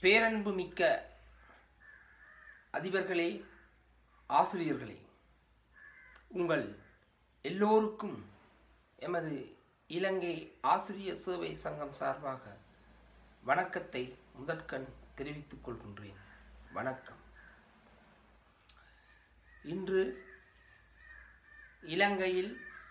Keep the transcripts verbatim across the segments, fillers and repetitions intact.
பேரன்பு மிக்க அதிபர்களே, ஆசிரியர்களே, உங்கள் எல்லோருக்கும் எமது இலங்கை ஆசிரியர் சேவை சங்கம் சார்பாக வணக்கத்தை முதற்கண் தெரிவித்துக் கொள்கின்றேன். வணக்கம். இன்று இலங்கையில்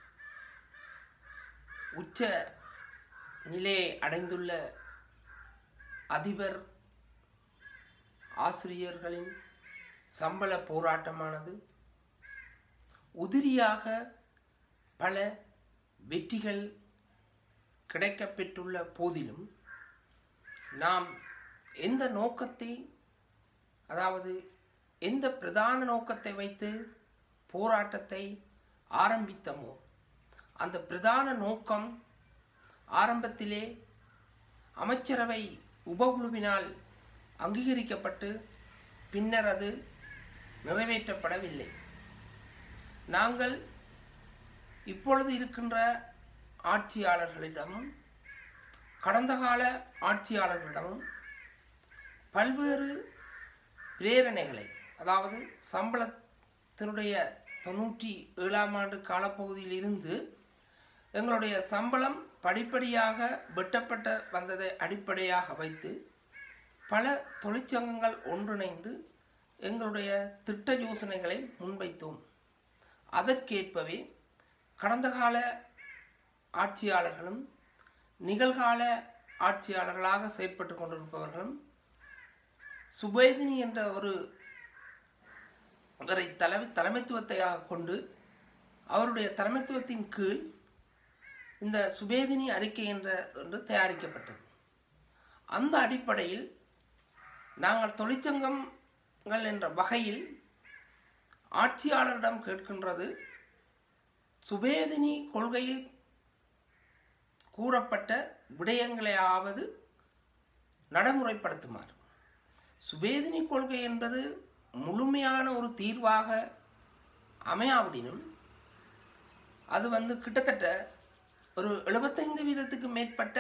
உச்ச நிலையை அடைந்துள்ள அதிபர் ஆசிரியர்களின் சம்பள போராட்டமானது உதிரியாக பல வெற்றிகள் கிடைக்கப்பெற்றுள்ள போதிலும் நாம் எந்த நோக்கத்தை, அதாவது எந்த பிரதான நோக்கத்தை வைத்து போராட்டத்தை ஆரம்பித்தமோ அந்த பிரதான நோக்கம் ஆரம்பத்திலே அமைச்சரவை உபகுழுவினால் அங்கீகரிக்கப்பட்டு பின்னர் அது நிறைவேற்றப்படவில்லை. நாங்கள் இப்பொழுது இருக்கின்ற ஆட்சியாளர்களிடமும் கடந்த கால ஆட்சியாளர்களிடமும் பல்வேறு பிரேரணைகளை, அதாவது சம்பளத்தினுடைய தொண்ணூற்றி ஏழாம் ஆண்டு காலப்பகுதியில் இருந்து எங்களுடைய சம்பளம் படிப்படியாக வெட்டப்பட்ட வந்ததை அடிப்படையாக வைத்து பல தொழிற்சங்கங்கள் ஒன்றிணைந்து எங்களுடைய திட்ட யோசனைகளை முன்வைத்தோம். அதற்கேற்பவே கடந்த கால ஆட்சியாளர்களும் நிகழ்கால ஆட்சியாளர்களாக செயற்பட்டு கொண்டிருப்பவர்களும் சுபேதினி என்ற ஒரு அவரை தலைமை தலைமைத்துவத்தையாக கொண்டு அவருடைய தலைமைத்துவத்தின் கீழ் இந்த சுபேதினி அறிக்கை என்ற ஒன்று தயாரிக்கப்பட்டது. அந்த அடிப்படையில் நாங்கள் தொழிற்சங்கங்கள் என்ற வகையில் ஆட்சியாளரிடம் கேட்கின்றது, சுபேதினி கொள்கையில் கூறப்பட்ட விடயங்களையாவது நடைமுறைப்படுத்துமாறு. சுபேதினி கொள்கை என்பது முழுமையான ஒரு தீர்வாக அமையாவிடினும் அது வந்து கிட்டத்தட்ட ஒரு எழுபத்தைந்து வீதத்துக்கு மேற்பட்ட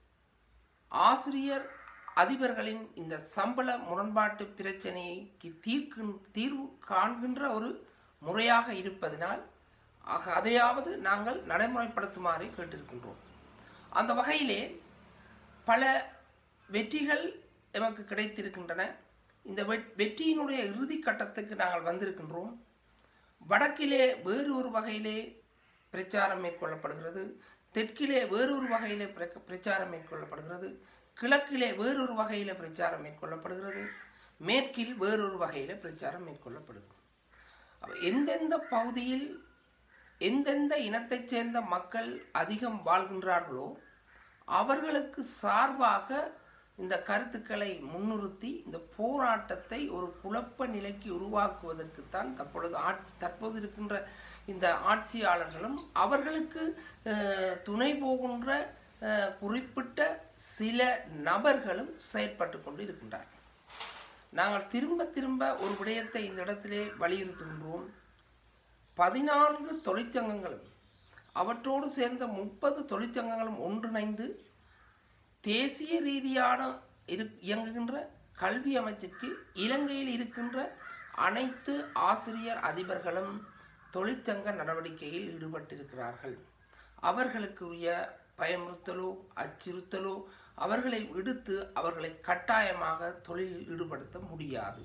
ஆசிரியர் அதிபர்களின் இந்த சம்பள முரண்பாட்டு பிரச்சனைக்கு தீர்க்கு தீர்வு காண்கின்ற ஒரு முறையாக இருப்பதனால் ஆக அதையாவது நாங்கள் நடைமுறைப்படுத்துமாறு கேட்டிருக்கின்றோம். அந்த வகையிலே பல வெற்றிகள் எமக்கு கிடைத்திருக்கின்றன. இந்த வெற்றியினுடைய இறுதி கட்டத்துக்கு நாங்கள் வந்திருக்கின்றோம். வடக்கிலே வேறு ஒரு வகையிலே பிரச்சாரம் மேற்கொள்ளப்படுகிறது, தெற்கிலே வேறொரு வகையிலே பிரச்சாரம் மேற்கொள்ளப்படுகிறது, கிழக்கிலே வேறொரு வகையில பிரச்சாரம் மேற்கொள்ளப்படுகிறது, மேற்கில் வேறொரு வகையில பிரச்சாரம் மேற்கொள்ளப்படுகிறது. எந்தெந்த பகுதியில் எந்தெந்த இனத்தைச் சேர்ந்த மக்கள் அதிகம் வாழ்கின்றார்களோ அவர்களுக்கு சார்பாக இந்த கருத்துக்களை முன்னிறுத்தி இந்த போராட்டத்தை ஒரு குழப்ப நிலைக்கு உருவாக்குவதற்குத்தான் தற்பொழுது ஆட்சி தற்போது இருக்கின்ற இந்த ஆட்சியாளர்களும் அவர்களுக்கு துணை போகின்ற குறிப்பிட்ட சில நபர்களும் செயற்பட்டு கொண்டு இருக்கின்றார்கள். நாங்கள் திரும்ப திரும்ப ஒரு விடயத்தை இந்த இடத்திலே வலியுறுத்துகின்றோம். பதினான்கு தொழிற்சங்கங்களும் அவற்றோடு சேர்ந்த முப்பது தொழிற்சங்கங்களும் ஒன்றிணைந்து தேசிய ரீதியான இரு இயங்குகின்ற கல்வி அமைச்சுக்கு இலங்கையில் இருக்கின்ற அனைத்து ஆசிரியர் அதிபர்களும் தொழிற்சங்க நடவடிக்கையில் ஈடுபட்டிருக்கிறார்கள். அவர்களுக்குரிய பயமுறுத்தலோ அச்சுறுத்தலோ அவர்களை விடுத்து அவர்களை கட்டாயமாக தொழிலில் ஈடுபடுத்த முடியாது.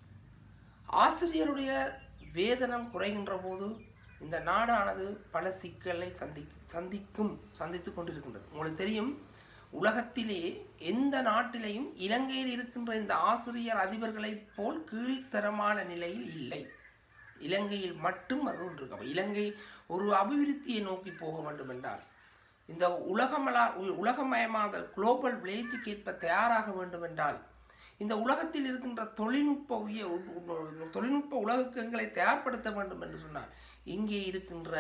ஆசிரியருடைய வேதனம் குறைகின்ற போது இந்த நாடானது பல சிக்கலை சந்தி சந்திக்கும் சந்தித்து கொண்டிருக்கின்றது. உங்களுக்கு தெரியும், உலகத்திலே எந்த நாட்டிலையும் இலங்கையில் இருக்கின்ற இந்த ஆசிரியர் அதிபர்களைப் போல் கீழ்த்தரமான நிலையில் இல்லை. இலங்கையில் மட்டும் அது ஒன்று இருக்கு. இலங்கை ஒரு அபிவிருத்தியை நோக்கி போக வேண்டும் என்றால், இந்த உலகமலா உலகமயமாதல் குளோபல் வில்லேஜுக்கு ஏற்ப தயாராக வேண்டும் என்றால், இந்த உலகத்தில் இருக்கின்ற தொழில்நுட்ப உய தொழில்நுட்ப உலகுக்கு எங்களை தயார்படுத்த வேண்டும் என்று சொன்னால், இங்கே இருக்கின்ற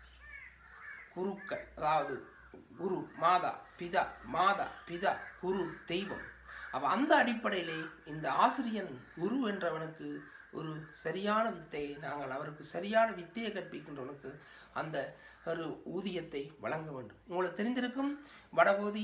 குருக்கள், அதாவது குரு மாதா பிதா மாதா பிதா குரு தெய்வம், அப்போ அந்த அடிப்படையிலே இந்த ஆசிரியன் குரு என்றவனுக்கு ஒரு சரியான வித்தையை நாங்கள் அவருக்கு சரியான வித்தையை கற்பிக்கின்றவனுக்கு அந்த ஒரு ஊதியத்தை வழங்க வேண்டும். உங்களுக்கு தெரிந்திருக்கும், வடபகுதியிலே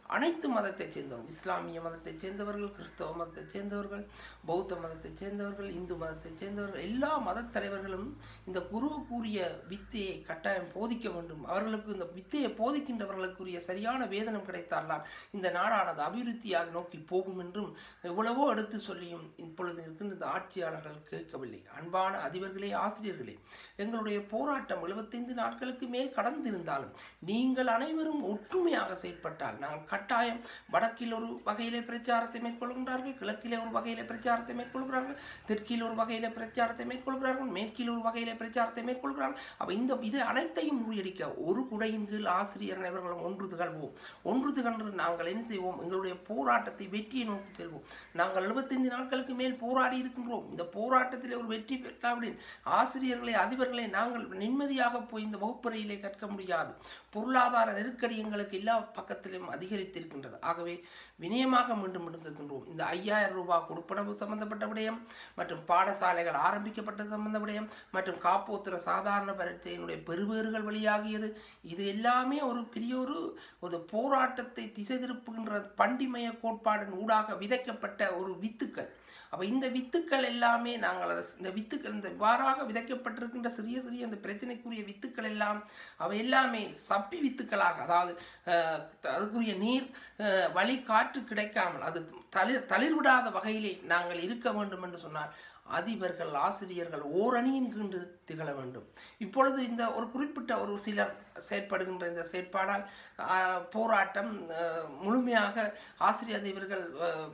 அனைத்து மதத்தைச் சேர்ந்தவர்கள், இஸ்லாமிய மதத்தைச் சேர்ந்தவர்கள், கிறிஸ்தவ மதத்தைச் சேர்ந்தவர்கள், பௌத்த மதத்தைச் சேர்ந்தவர்கள், இந்து மதத்தைச் சேர்ந்தவர்கள், எல்லா மதத் தலைவர்களும் இந்த குரு கூறிய வித்தையை கட்டாயம் போதிக்க வேண்டும். அவர்களுக்கு இந்த வித்தையை போதிக்கின்றவர்களுக்குரிய சரியான வேதனம் கிடைத்தால்தான் இந்த நாடானது அபிவிருத்தியாக நோக்கி போகும் என்றும் எவ்வளவோ எடுத்து சொல்லியும் இப்பொழுது இருக்கின்ற இந்த ஆட்சியாளர்கள் கேட்கவில்லை. அன்பான அதிபர்களே, ஆசிரியர்களே, எங்களுடைய போராட்டம் எழுபத்தைந்து நாட்களுக்கு மேல் கடந்திருந்தாலும் நீங்கள் அனைவரும் ஒற்றுமையாக செயற்பட்டால் நாங்கள் கட்டாயம் வடக்கில் ஒரு வகையிலே பிரச்சாரத்தை மேற்கொள்கின்றார்கள், கிழக்கிலே ஒரு வகையிலே பிரச்சாரத்தை மேற்கொள்கிறார்கள், தெற்கில் ஒரு வகையிலே பிரச்சாரத்தை மேற்கொள்கிறார்கள், மேற்கில் ஒரு வகையிலே பிரச்சாரத்தை மேற்கொள்கிறார்கள். அப்போ இந்த இது அனைத்தையும் முறியடிக்க ஒரு குடையின் கீழ் ஆசிரியர் அனைவர்களும் ஒன்று திகழ்வோம். ஒன்று திகழ்ந்து நாங்கள் என்ன செய்வோம்? எங்களுடைய போராட்டத்தை வெற்றியை நோக்கி செல்வோம். நாங்கள் எழுபத்தைந்து நாட்களுக்கு மேல் போராடி இருக்கின்றோம். இந்த போராட்டத்திலே ஒரு வெற்றி பெற்றாவிடின் ஆசிரியர்களை, அதிபர்களை நாங்கள் நிம்மதியாக போய் இந்த வகுப்பறையிலே கற்க முடியாது. பொருளாதார நெருக்கடி எங்களுக்கு எல்லா பக்கத்திலும் அதிகரித்திருக்கின்றது. ஆகவே வினயமாக மீண்டும் மீண்டும் கேட்கின்றோம். இந்த ஐயாயிரம் ரூபாய் கொடுப்பனவு சம்பந்தப்பட்ட விடயம் மற்றும் பாடசாலைகள் ஆரம்பிக்கப்பட்ட சம்பந்த விடயம் மற்றும் காப்போத்திர சாதாரண பரீட்சையினுடைய பெறுபேறுகள் வெளியாகியது, இது எல்லாமே ஒரு பெரிய ஒரு ஒரு போராட்டத்தை திசை திருப்புகின்ற பண்டிமய கோட்பாடின் ஊடாக விதைக்கப்பட்ட ஒரு வித்துக்கள். அப்போ இந்த வித்துக்கள் எல்லாமே நாங்கள் இந்த வித்துக்கள் இந்த இவ்வாறாக விதைக்கப்பட்டிருக்கின்ற சிறிய சிறிய இந்த பிரச்சனைக்குரிய வித்துக்கள் எல்லாம் அவை எல்லாமே சப்பி வித்துக்களாக, அதாவது அதுக்குரிய நீர் வழி காற்று கிடைக்காமல் அது தளிர் தளிர்விடாத வகையிலே நாங்கள் இருக்க வேண்டும் என்று சொன்னால் அதிபர்கள், ஆசிரியர்கள் ஓரணியின் கீழ் திகழ வேண்டும். இப்பொழுது இந்த ஒரு குறிப்பிட்ட ஒரு சிலர் செயற்படுகின்ற இந்த செயற்பாடால் போராட்டம் முழுமையாக ஆசிரியர் அதிபர்கள்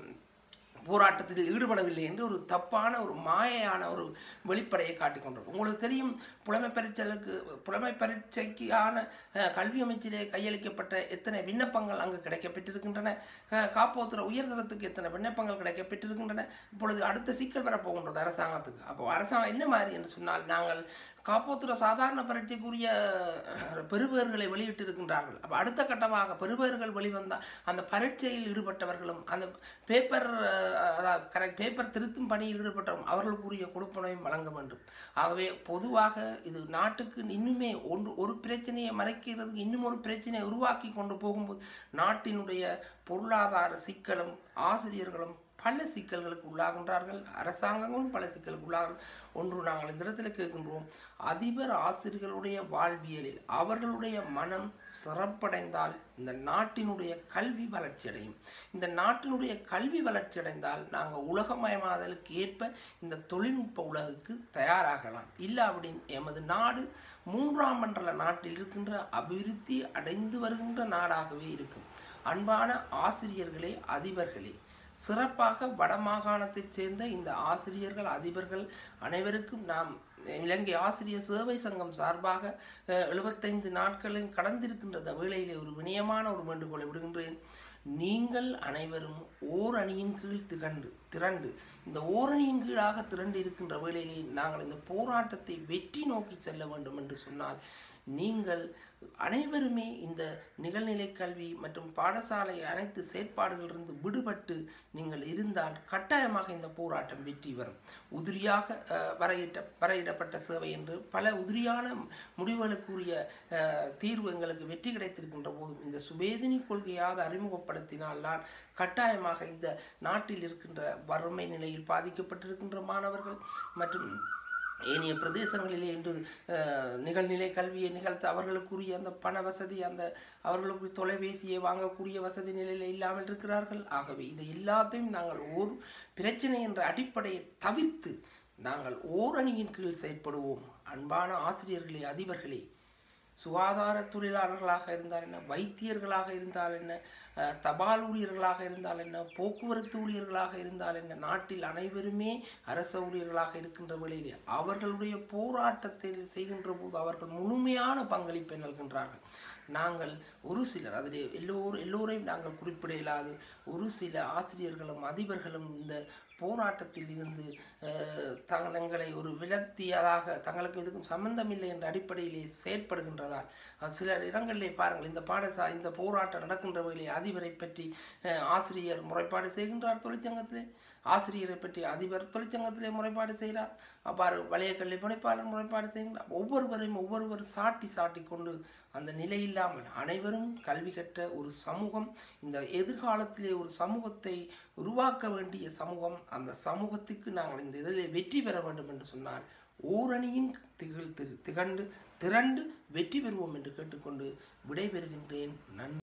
போராட்டத்தில் ஈடுபடவில்லை என்று ஒரு தப்பான ஒரு மாயையான ஒரு வெளிப்படையை காட்டிக்கொண்டோம். உங்களுக்கு தெரியும், புலமை பரீட்சைக்கு புலமை பரீட்சைக்கான கல்வி அமைச்சிலே கையளிக்கப்பட்ட எத்தனை விண்ணப்பங்கள் அங்கு கிடைக்கப்பட்டிருக்கின்றன, காப்போத்துற உயர்தரத்துக்கு எத்தனை விண்ணப்பங்கள் கிடைக்கப்பட்டிருக்கின்றன. இப்பொழுது அடுத்த சிக்கல் வரப்போகின்றது அரசாங்கத்துக்கு. அப்போ அரசாங்கம் என்ன மாதிரி என்று சொன்னால், நாங்கள் காப்போத்துற சாதாரண பரீட்சைக்குரிய பெறுபேறுகளை வெளியிட்டிருக்கின்றார்கள். அப்போ அடுத்த கட்டமாக பெறுபேறுகள் வெளிவந்தால் அந்த பரீட்சையில் ஈடுபட்டவர்களும் அந்த பேப்பர் அதாவது கரெக்ட் பேப்பர் திருத்தும் பணியில் ஈடுபட்டவரும் அவர்களுக்குரிய கொடுப்பனையும் வழங்க வேண்டும். ஆகவே பொதுவாக இது நாட்டுக்கு இன்னுமே ஒன்று ஒரு பிரச்சனையை மறைக்கிறதுக்கு இன்னும் ஒரு பிரச்சனையை உருவாக்கி கொண்டு போகும்போது நாட்டினுடைய பொருளாதார சிக்கலும் ஆசிரியர்களும் பல சிக்கல்களுக்கு உள்ளாகின்றார்கள், அரசாங்கங்களும் பல சிக்கலுக்கு உள்ளாக. ஒன்று நாங்கள் இந்த இடத்துல கேட்கின்றோம், அதிபர் ஆசிரியர்களுடைய வாழ்வியலில் அவர்களுடைய மனம் சிறப்படைந்தால் இந்த நாட்டினுடைய கல்வி வளர்ச்சி அடையும். இந்த நாட்டினுடைய கல்வி வளர்ச்சி அடைந்தால் நாங்கள் உலகமயமாதலுக்கு ஏற்ப இந்த தொழில்நுட்ப உலகுக்கு தயாராகலாம். இல்லாவிடின் எமது நாடு மூன்றாம் மண்டல நாட்டில் இருக்கின்ற அபிவிருத்தி அடைந்து வருகின்ற நாடாகவே இருக்கும். அன்பான ஆசிரியர்களே, அதிபர்களே, சிறப்பாக வடமாகாணத்தைச் சேர்ந்த இந்த ஆசிரியர்கள், அதிபர்கள் அனைவருக்கும் நாம் இலங்கை ஆசிரியர் சேவை சங்கம் சார்பாக எழுபத்தைந்து நாட்களில் கடந்திருக்கின்ற வேளையிலே ஒரு வினயமான ஒரு வேண்டுகோளை விடுகின்றேன். நீங்கள் அனைவரும் ஓர் அணியின் கீழ் திகண்டு திரண்டு இந்த ஓரணியின் கீழாக திரண்டு இருக்கின்ற வேளையிலே நாங்கள் இந்த போராட்டத்தை வெற்றி நோக்கி செல்ல வேண்டும் என்று சொன்னால், நீங்கள் அனைவருமே இந்த நிகழ்நிலை கல்வி மற்றும் பாடசாலை அனைத்து செயற்பாடுகளிலிருந்து விடுபட்டு நீங்கள் இருந்தால் கட்டாயமாக இந்த போராட்டம் வெற்றி வரும். உதிரியாக வரையிட்ட வரையிடப்பட்ட சேவை என்று பல உதிரியான முடிவுகளுக்குரிய தீர்வு எங்களுக்கு வெற்றி கிடைத்திருக்கின்ற போதும் இந்த சுபேதினி கொள்கையாக அறிமுகப்படுத்தினால்தான் கட்டாயமாக இந்த நாட்டில் இருக்கின்ற வறுமை நிலையில் பாதிக்கப்பட்டிருக்கின்ற மாணவர்கள் மற்றும் ஏனைய பிரதேசங்களிலே இன்று நிகழ்நிலை கல்வியை நிகழ்த்த அவர்களுக்குரிய அந்த பண வசதி, அந்த அவர்களுக்கு தொலைபேசியை வாங்கக்கூடிய வசதி நிலையில் இல்லாமல் இருக்கிறார்கள். ஆகவே இதை எல்லாத்தையும் நாங்கள் ஓர் பிரச்சனை என்ற அடிப்படையை தவிர்த்து நாங்கள் ஓரணியின் கீழ் செயற்படுவோம். அன்பான ஆசிரியர்களே, அதிபர்களே, சுகாதார தொழிலாளர்களாக இருந்தால் என்ன, வைத்தியர்களாக இருந்தால் என்ன, தபால் ஊழியர்களாக இருந்தால் என்ன, போக்குவரத்து ஊழியர்களாக இருந்தால் என்ன, நாட்டில் அனைவருமே அரச ஊழியர்களாக இருக்கின்ற வேளையிலே அவர்களுடைய போராட்டத்தில் செய்கின்ற போது அவர்கள் முழுமையான பங்களிப்பை நல்கின்றார்கள். நாங்கள் ஒரு சிலர் அதில் எல்லோரும் எல்லோரையும் நாங்கள் குறிப்பிட இயலாது ஒரு சில ஆசிரியர்களும் அதிபர்களும் இந்த போராட்டத்தில் இருந்து தங்களை ஒரு விலத்தியதாக தங்களுக்கு இதுக்கும் சம்பந்தமில்லை என்ற அடிப்படையிலே செயற்படுகின்றதால் சில இடங்களிலே பாருங்கள், இந்த பாடசா இந்த போராட்டம் நடக்கின்ற வகையிலே அதிபரை பற்றி ஆசிரியர் முறைப்பாடு செய்கின்றார் தொழிற்சங்கத்திலே, ஆசிரியரை பற்றி அதிபர் தொழிற்சங்கத்திலே முறைப்பாடு செய்கிறார், அவ்வாறு வலய கல்வி பணிப்பாளர் முறைப்பாடு செய்கின்றார். ஒவ்வொருவரையும் ஒவ்வொருவர் சாட்டி சாட்டி கொண்டு அந்த நிலை இல்லாமல் அனைவரும் கல்வி கற்ற ஒரு சமூகம், இந்த எதிர்காலத்திலே ஒரு சமூகத்தை உருவாக்க வேண்டிய சமூகம், அந்த சமூகத்துக்கு நாங்கள் இந்த இதில் வெற்றி பெற வேண்டும் என்று சொன்னால் ஓரணியின் திகழ் திகண்டு திரண்டு வெற்றி பெறுவோம் என்று கேட்டுக்கொண்டு விடைபெறுகின்றேன். நன்றி.